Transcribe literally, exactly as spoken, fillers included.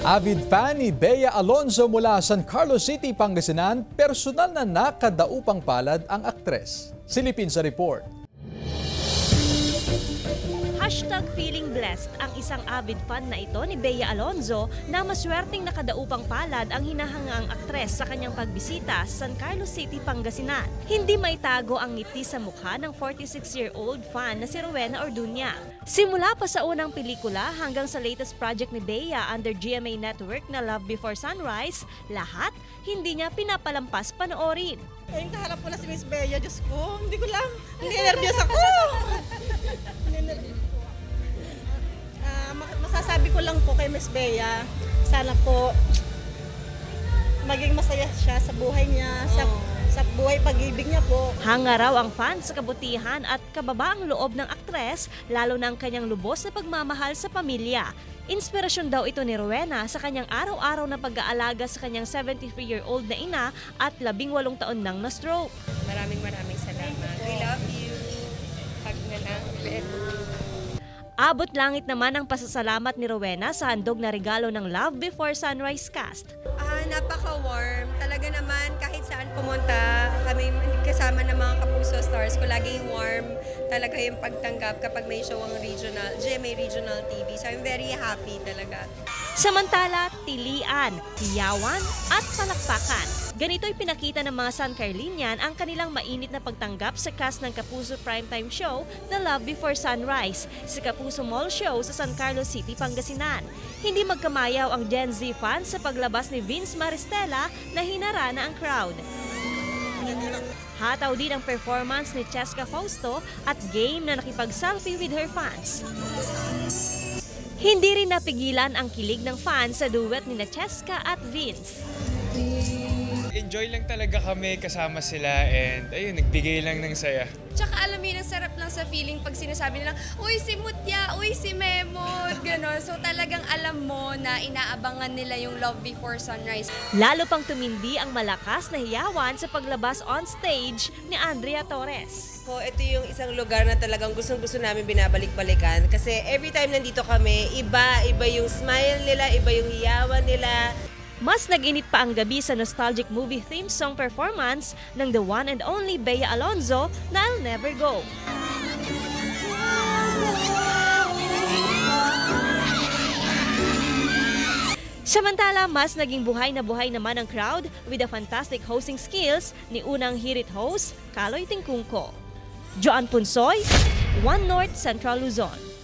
Avid fan ni Bea Alonzo mula San Carlos City, Pangasinan, personal na nakadaupang palad ang aktres. Silipin sa report. Hashtag feeling blessed ang isang avid fan na ito ni Bea Alonzo na maswerteng nakadaupang palad ang hinahangang aktres sa kanyang pagbisita sa San Carlos City, Pangasinan. Hindi maitago ang ngiti sa mukha ng forty-six-year-old fan na si Rowena Orduña. Simula pa sa unang pelikula hanggang sa latest project ni Bea under G M A Network na Love Before Sunrise, lahat hindi niya pinapalampas panoorin. Ayun, kaharap ko na si Miss Bea, Diyos ko, hindi ko lang, hindi nervyos ako. Uh, masasabi ko lang po kay Miss Bea, sana po maging masaya siya sa buhay niya, sa, sa buhay pag-ibig niya po. Hanga raw ang fans sa kabutihan at kababaang loob ng aktres, lalo na ang kanyang lubos na pagmamahal sa pamilya. Inspirasyon daw ito ni Rowena sa kanyang araw-araw na pag-aalaga sa kanyang seventy-three-year-old na ina at labing walong taon nang na-stroke. Maraming maraming salamat. We love you. Hug na lang. Abot langit naman ang pasasalamat ni Rowena sa handog na regalo ng Love Before Sunrise cast. Ah, napaka-warm. Talaga naman kahit saan pumunta, kami kasama ng mga Kapuso stars ko, laging warm talaga yung pagtanggap kapag may show ang regional, G M A Regional T V. So I'm very happy talaga. Samantala, tilian, hiyawan at palakpakan. Ganito'y pinakita ng mga San Carlinian ang kanilang mainit na pagtanggap sa cast ng Kapuso Primetime Show na Love Before Sunrise sa Kapuso Mall Show sa San Carlos City, Pangasinan. Hindi magkamayaw ang Gen Z fans sa paglabas ni Vince Maristella na hinarana ang crowd. Hataw din ang performance ni Cheska Fausto at game na nakipag-selfie with her fans. Hindi rin napigilan ang kilig ng fans sa duet ni Cheska at Vince. Enjoy lang talaga kami kasama sila and ayun, nagbigay lang ng saya. Tsaka alam mo yun, ang sarap lang sa feeling pag sinasabi nila, uy si Mutya, uy si Memot, gano'n. So talagang alam mo na inaabangan nila yung Love Before Sunrise. Lalo pang tumindi ang malakas na hiyawan sa paglabas on stage ni Andrea Torres. So, ito yung isang lugar na talagang gustong-gusto namin binabalik-balikan kasi every time nandito kami, iba, iba yung smile nila, iba yung hiyawan nila. Mas nag-init pa ang gabi sa nostalgic movie theme song performance ng the one and only Bea Alonzo na I'll Never Go. Samantala, mas naging buhay na buhay naman ang crowd with the fantastic hosting skills ni unang hirit host, Kaloy Tingkungko. Joan Punsoy, One North Central Luzon.